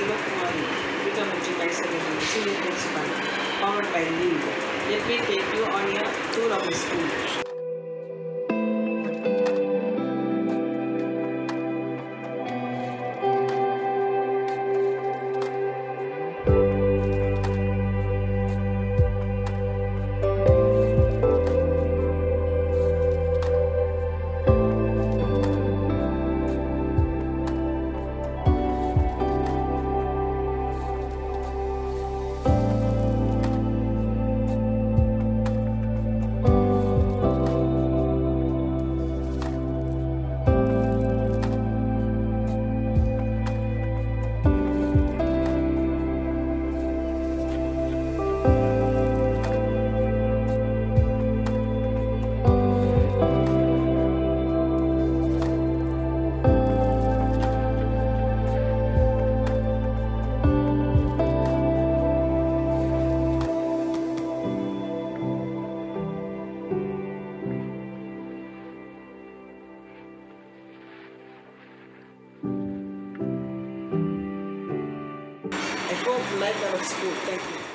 Sivakumari, become a Chennai secretary, senior principal, powered by lead. Let me take you on a tour of the school. I hope you like our school. Thank you.